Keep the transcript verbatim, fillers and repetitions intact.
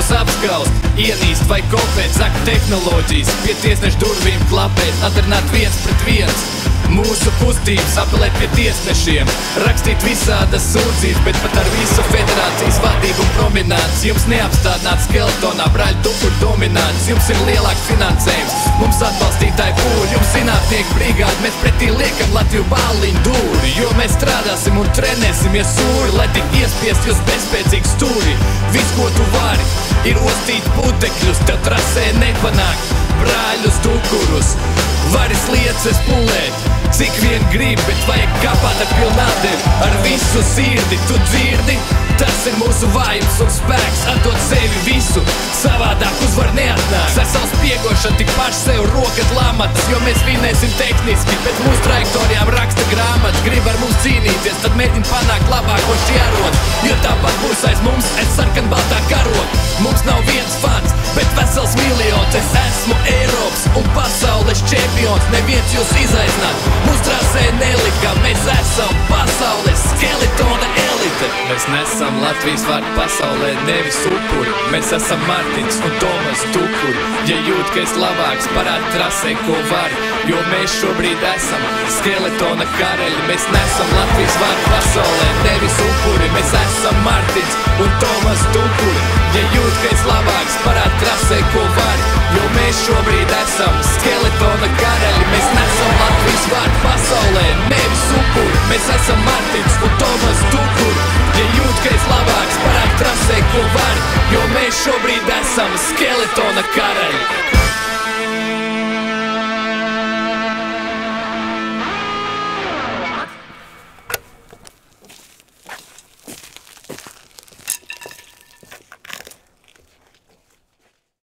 mūs apskaust, ienīst vai kopēt, saka tehnoloģijas, pie tiesnešu durvīm klapēt, atrināt viens pret viens. Mūsu kustības apelēt pie tiesnešiem, rakstīt visādas sūdzības, bet pat ar visu federācijas vadību un prominants. Jums neapstādināt skeletonā braļu dupur dominants, jums ir lielāks finansējums, mums atbalstītāji pūļi, jums zinātnieku brigādi, mēs pretī liekam Latviju bāliņu dūri, jo mēs strādāsim un trenēsimies sūri, lai tik iespiest jūs bezspēcīgi stūri. Viss, ko tu vari, ir ostīt putekļus, tev trasē nepanāk brāļus dukurus, vari slieces pulēt, cik vien grib, bet vajag kāpāt ar pilnādēm, ar visu sirdi, tu dzirdi? Tas ir mūsu vājums un spēks, atdot sevi visu, savādāk uzvar neatnāk. Ar savu spiegošanu tik paši sev rokat lamatas, jo mēs vinēsim tehniski, bet mūsu trajektorijām raksta grāmatas. Grib ar mums cīnīties, tad mēģin panākt labāko šī arot, jo tāpat būs aiz mums, es sarkanbaltā karot. Mums nav viens fans, bet vesels miljons, es esmu Eiropas un pasaules čempions, neviens jūs izaicināt, mūsu trasē nelika, mēs esam pasaules skeletona elite. Mēs nesam Latvijas vārdu pasaulē, nevis upuri, mēs esam Martins un Tomas Tukuri. Ja jūt, ka es labāks, parād trasē, ko var, jo mēs šobrīd esam skeletona karaļi. Mēs nesam Latvijas vārdu pasaulē, nevis upuri, mēs esam Martins un Tomas Tukuri. Ja jūt, ka es labāks, parād trasē, ko var, jo mēs šobrīd esam skeletona karaļi. Mēs nesam Latvijas vārdu pasaulē, nevis upuri, mēs esam Martins un Tomas Tukuri. Ja jūt, ka es labāks, parād trasē, ko var, jo mēs šobrīd esam skeletona karaļi.